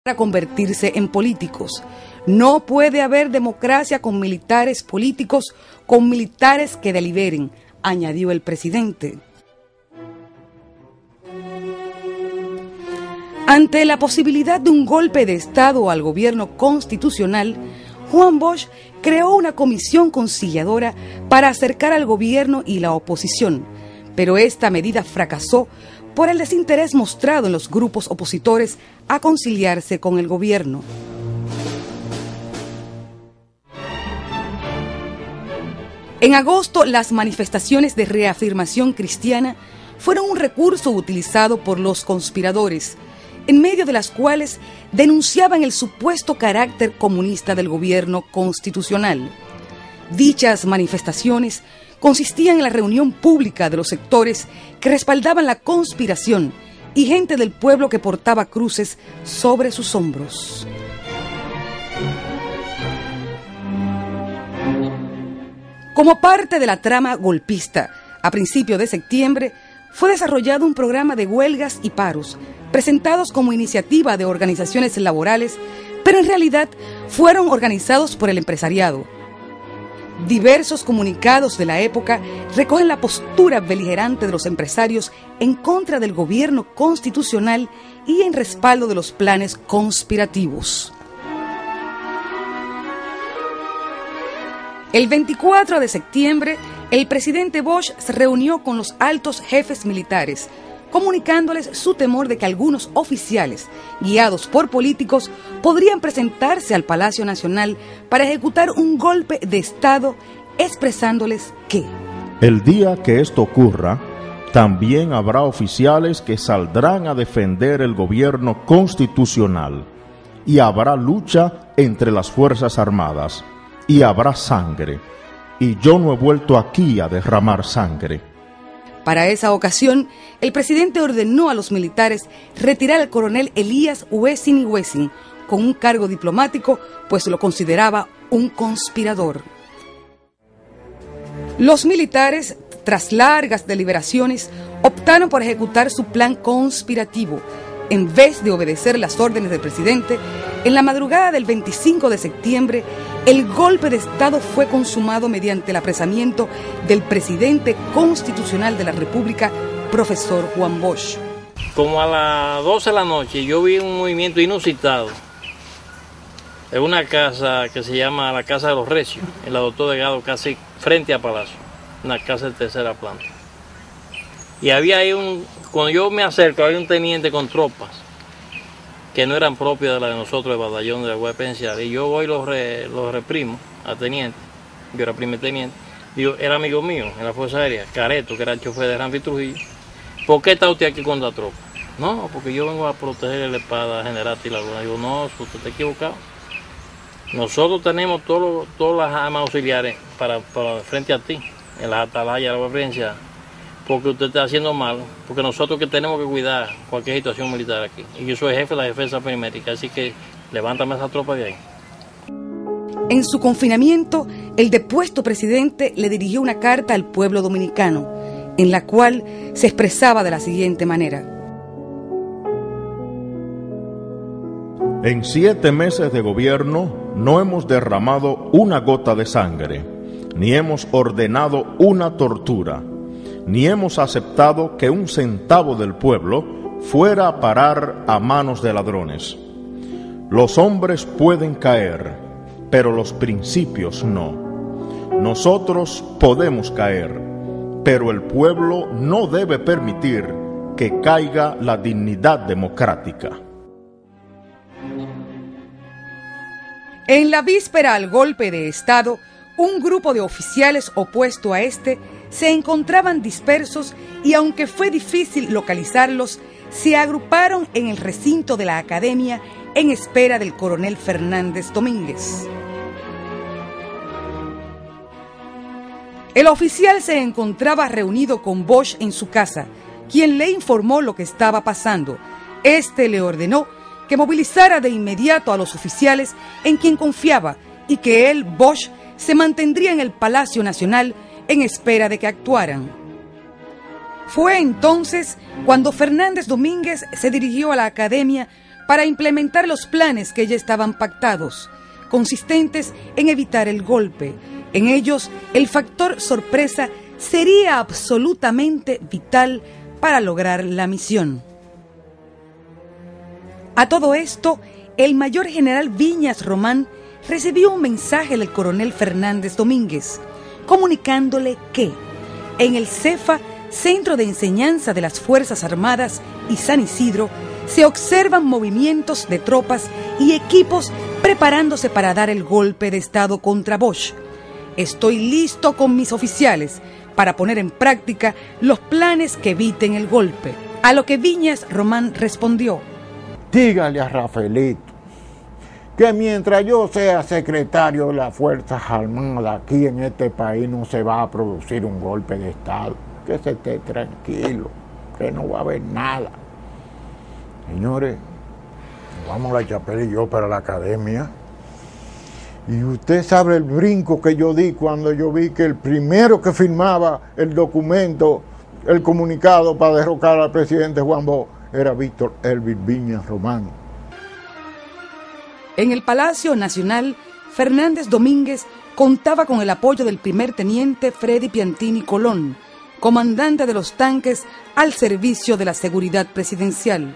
a convertirse en políticos. No puede haber democracia con militares políticos, con militares que deliberen, añadió el presidente. Ante la posibilidad de un golpe de Estado al gobierno constitucional, Juan Bosch creó una comisión conciliadora para acercar al gobierno y la oposición, pero esta medida fracasó por el desinterés mostrado en los grupos opositores a conciliarse con el gobierno. En agosto, las manifestaciones de reafirmación cristiana fueron un recurso utilizado por los conspiradores, en medio de las cuales denunciaban el supuesto carácter comunista del gobierno constitucional. Dichas manifestaciones consistían en la reunión pública de los sectores que respaldaban la conspiración y gente del pueblo que portaba cruces sobre sus hombros. Como parte de la trama golpista, a principios de septiembre, fue desarrollado un programa de huelgas y paros, presentados como iniciativa de organizaciones laborales, pero en realidad fueron organizados por el empresariado. Diversos comunicados de la época recogen la postura beligerante de los empresarios en contra del gobierno constitucional y en respaldo de los planes conspirativos. El 24 de septiembre, el presidente Bosch se reunió con los altos jefes militares, comunicándoles su temor de que algunos oficiales, guiados por políticos, podrían presentarse al Palacio Nacional para ejecutar un golpe de Estado, expresándoles que el día que esto ocurra, también habrá oficiales que saldrán a defender el gobierno constitucional, y habrá lucha entre las Fuerzas Armadas, y habrá sangre, y yo no he vuelto aquí a derramar sangre. Para esa ocasión, el presidente ordenó a los militares retirar al coronel Elías Wessing y Wessing con un cargo diplomático, pues lo consideraba un conspirador. Los militares, tras largas deliberaciones, optaron por ejecutar su plan conspirativo. En vez de obedecer las órdenes del presidente, en la madrugada del 25 de septiembre, el golpe de Estado fue consumado mediante el apresamiento del presidente constitucional de la República, profesor Juan Bosch. Como a las 12 de la noche yo vi un movimiento inusitado en una casa que se llama la Casa de los Recios, en la Doctor Delgado, casi frente a Palacio, una casa de tercera planta. Y había ahí cuando yo me acerco, había un teniente con tropas que no eran propias de la de nosotros, el batallón de la Guardia Penitenciaria. Y yo voy y los reprimo al teniente, yo era primer teniente. Digo, era amigo mío en la Fuerza Aérea, Careto, que era el chofer de Ramfi Trujillo. ¿Por qué está usted aquí con la tropa? No, porque yo vengo a proteger la espada general Tilaguna. Digo, no, usted está equivocado. Nosotros tenemos todas las armas auxiliares para frente a ti, en las atalayas de la Guardia Penitenciaria. Porque usted está haciendo mal, porque nosotros que tenemos que cuidar cualquier situación militar aquí. Y yo soy jefe de la defensa perimétrica, así que levántame esa tropa de ahí. En su confinamiento, el depuesto presidente le dirigió una carta al pueblo dominicano, en la cual se expresaba de la siguiente manera. En 7 meses de gobierno no hemos derramado una gota de sangre, ni hemos ordenado una tortura, ni hemos aceptado que un centavo del pueblo fuera a parar a manos de ladrones. Los hombres pueden caer, pero los principios no. Nosotros podemos caer, pero el pueblo no debe permitir que caiga la dignidad democrática. En la víspera al golpe de Estado, un grupo de oficiales opuesto a este se encontraban dispersos y, aunque fue difícil localizarlos, se agruparon en el recinto de la academia en espera del coronel Fernández Domínguez. El oficial se encontraba reunido con Bosch en su casa, quien le informó lo que estaba pasando. Este le ordenó que movilizara de inmediato a los oficiales en quien confiaba y que él, Bosch, se mantendría en el Palacio Nacional en espera de que actuaran. Fue entonces cuando Fernández Domínguez se dirigió a la academia para implementar los planes que ya estaban pactados, consistentes en evitar el golpe. En ellos, el factor sorpresa sería absolutamente vital para lograr la misión. A todo esto, el mayor general Viñas Román recibió un mensaje del coronel Fernández Domínguez, comunicándole que en el CEFA, Centro de Enseñanza de las Fuerzas Armadas y San Isidro, se observan movimientos de tropas y equipos preparándose para dar el golpe de Estado contra Bosch. Estoy listo con mis oficiales para poner en práctica los planes que eviten el golpe. A lo que Viñas Román respondió: dígale a Rafaelito que mientras yo sea secretario de las Fuerzas Armadas aquí en este país no se va a producir un golpe de Estado. Que se esté tranquilo, que no va a haber nada. Señores, vamos la Chapela y yo para la academia. Y usted sabe el brinco que yo di cuando yo vi que el primero que firmaba el documento, el comunicado para derrocar al presidente Juan Bosch, era Víctor Elvis Viñas Román. En el Palacio Nacional, Fernández Domínguez contaba con el apoyo del primer teniente Freddy Piantini Colón, comandante de los tanques al servicio de la seguridad presidencial.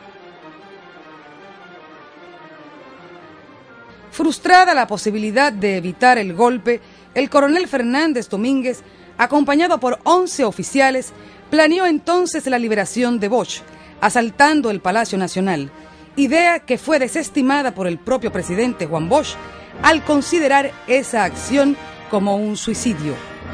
Frustrada la posibilidad de evitar el golpe, el coronel Fernández Domínguez, acompañado por 11 oficiales, planeó entonces la liberación de Bosch, asaltando el Palacio Nacional, idea que fue desestimada por el propio presidente Juan Bosch al considerar esa acción como un suicidio.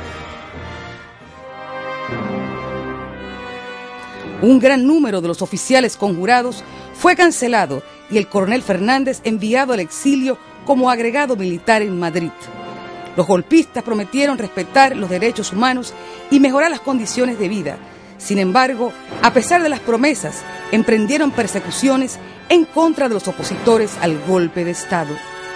Un gran número de los oficiales conjurados fue cancelado y el coronel Fernández enviado al exilio como agregado militar en Madrid. Los golpistas prometieron respetar los derechos humanos y mejorar las condiciones de vida. Sin embargo, a pesar de las promesas, emprendieron persecuciones en contra de los opositores al golpe de Estado.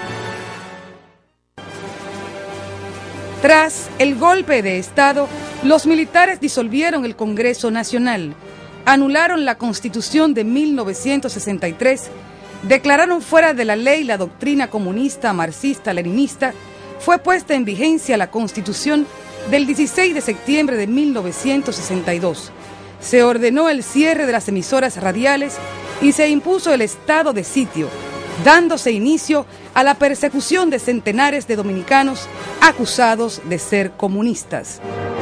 Tras el golpe de Estado, los militares disolvieron el Congreso Nacional, anularon la Constitución de 1963, declararon fuera de la ley la doctrina comunista marxista-leninista, fue puesta en vigencia la Constitución del 16 de septiembre de 1962. Se ordenó el cierre de las emisoras radiales y se impuso el estado de sitio, dándose inicio a la persecución de centenares de dominicanos acusados de ser comunistas.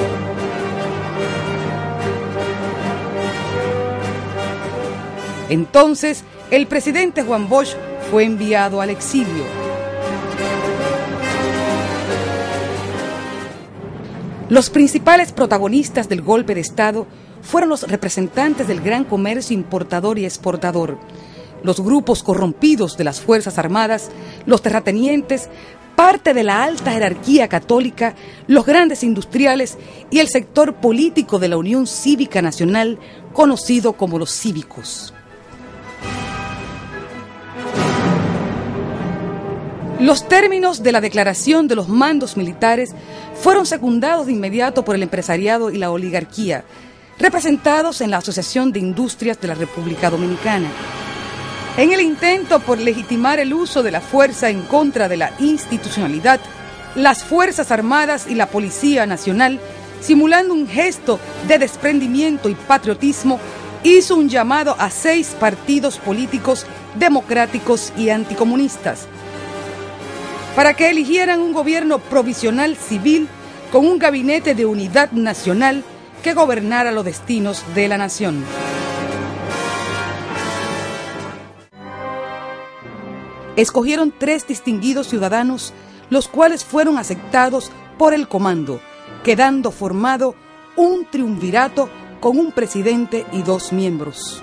Entonces, el presidente Juan Bosch fue enviado al exilio. Los principales protagonistas del golpe de Estado fueron los representantes del gran comercio importador y exportador, los grupos corrompidos de las Fuerzas Armadas, los terratenientes, parte de la alta jerarquía católica, los grandes industriales y el sector político de la Unión Cívica Nacional, conocido como los cívicos. Los términos de la declaración de los mandos militares fueron secundados de inmediato por el empresariado y la oligarquía, representados en la Asociación de Industrias de la República Dominicana. En el intento por legitimar el uso de la fuerza en contra de la institucionalidad, las Fuerzas Armadas y la Policía Nacional, simulando un gesto de desprendimiento y patriotismo, hizo un llamado a 6 partidos políticos democráticos y anticomunistas para que eligieran un gobierno provisional civil con un gabinete de unidad nacional que gobernara los destinos de la nación. Escogieron 3 distinguidos ciudadanos, los cuales fueron aceptados por el comando, quedando formado un triunvirato con un presidente y 2 miembros.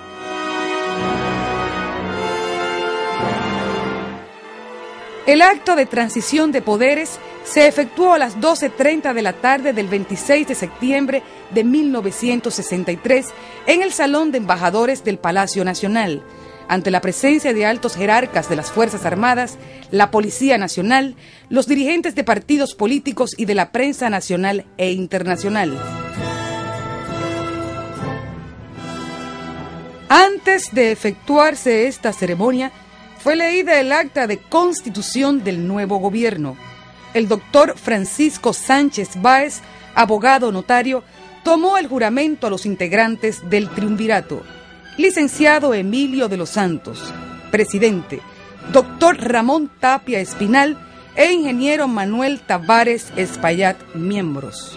El acto de transición de poderes se efectuó a las 12:30 de la tarde del 26 de septiembre de 1963 en el Salón de Embajadores del Palacio Nacional, ante la presencia de altos jerarcas de las Fuerzas Armadas, la Policía Nacional, los dirigentes de partidos políticos y de la prensa nacional e internacional. Antes de efectuarse esta ceremonia, fue leída el acta de constitución del nuevo gobierno. El doctor Francisco Sánchez Báez, abogado notario, tomó el juramento a los integrantes del triunvirato. Licenciado Emilio de los Santos, presidente. Doctor Ramón Tapia Espinal e ingeniero Manuel Tavares Espaillat, miembros.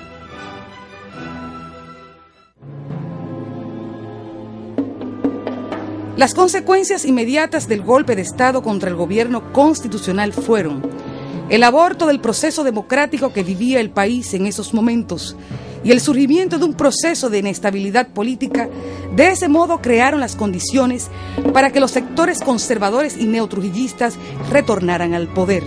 Las consecuencias inmediatas del golpe de Estado contra el gobierno constitucional fueron el aborto del proceso democrático que vivía el país en esos momentos y el surgimiento de un proceso de inestabilidad política. De ese modo crearon las condiciones para que los sectores conservadores y neotrujillistas retornaran al poder.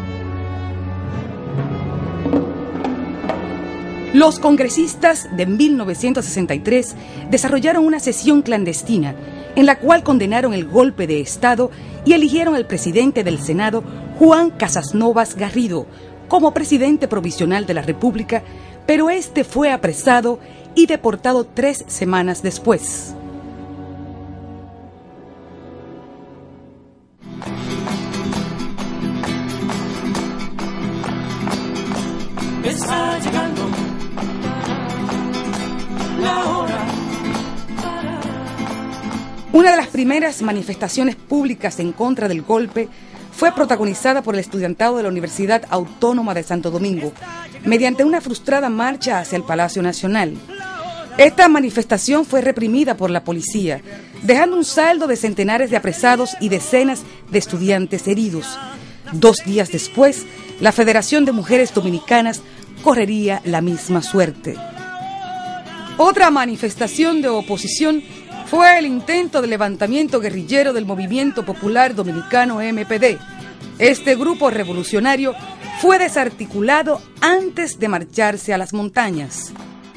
Los congresistas de 1963 desarrollaron una sesión clandestina en la cual condenaron el golpe de Estado y eligieron al presidente del Senado, Juan Casasnovas Garrido, como presidente provisional de la República, pero este fue apresado y deportado 3 semanas después. Está llegando la hora. Una de las primeras manifestaciones públicas en contra del golpe fue protagonizada por el estudiantado de la Universidad Autónoma de Santo Domingo, mediante una frustrada marcha hacia el Palacio Nacional. Esta manifestación fue reprimida por la policía, dejando un saldo de centenares de apresados y decenas de estudiantes heridos. 2 días después, la Federación de Mujeres Dominicanas correría la misma suerte. Otra manifestación de oposición fue el intento de levantamiento guerrillero del Movimiento Popular Dominicano MPD. Este grupo revolucionario fue desarticulado antes de marcharse a las montañas.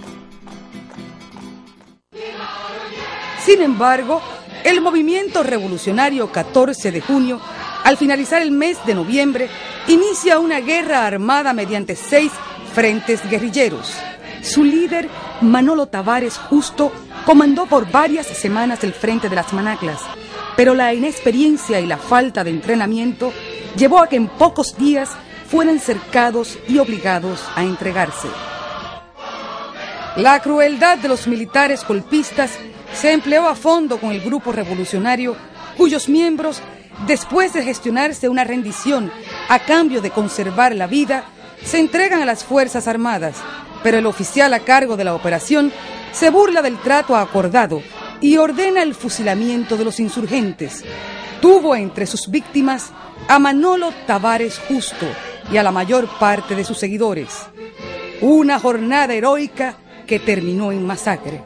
Sin embargo, el movimiento revolucionario 14 de junio, al finalizar el mes de noviembre, inicia una guerra armada mediante 6 frentes guerrilleros. Su líder, Manolo Tavares Justo, comandó por varias semanas el Frente de las Manaclas, pero la inexperiencia y la falta de entrenamiento llevó a que en pocos días fueran cercados y obligados a entregarse. La crueldad de los militares golpistas se empleó a fondo con el grupo revolucionario, cuyos miembros, después de gestionarse una rendición a cambio de conservar la vida, se entregan a las Fuerzas Armadas, pero el oficial a cargo de la operación se burla del trato acordado y ordena el fusilamiento de los insurgentes. Tuvo entre sus víctimas a Manolo Tavares Justo y a la mayor parte de sus seguidores. Una jornada heroica que terminó en masacre.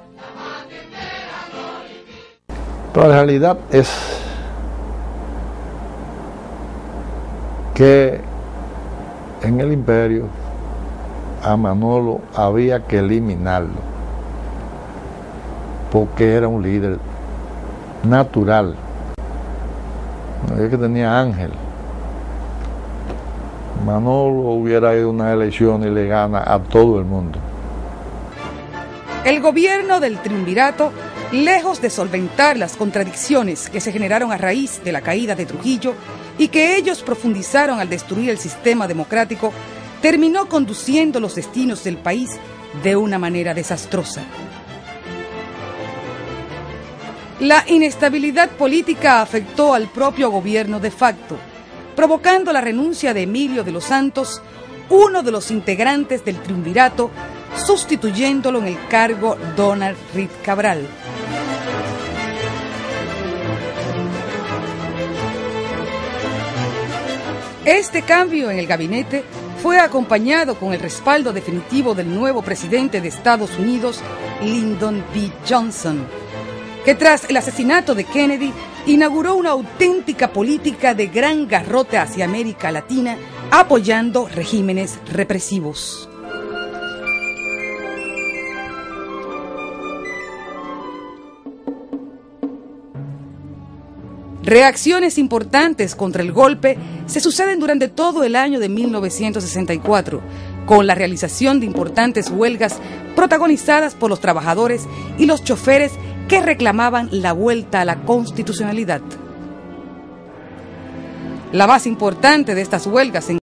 Pero la realidad es que en el imperio a Manolo había que eliminarlo, porque era un líder natural, no es que tenía ángel. Manolo hubiera ido a una elección y le gana a todo el mundo. El gobierno del triunvirato, lejos de solventar las contradicciones que se generaron a raíz de la caída de Trujillo y que ellos profundizaron al destruir el sistema democrático, terminó conduciendo los destinos del país de una manera desastrosa. La inestabilidad política afectó al propio gobierno de facto, provocando la renuncia de Emilio de los Santos, uno de los integrantes del triunvirato, sustituyéndolo en el cargo Donald Reed Cabral. Este cambio en el gabinete fue acompañado con el respaldo definitivo del nuevo presidente de Estados Unidos, Lyndon B. Johnson, que tras el asesinato de Kennedy inauguró una auténtica política de gran garrote hacia América Latina, apoyando regímenes represivos. Reacciones importantes contra el golpe se suceden durante todo el año de 1964, con la realización de importantes huelgas protagonizadas por los trabajadores y los choferes que reclamaban la vuelta a la constitucionalidad. La más importante de estas huelgas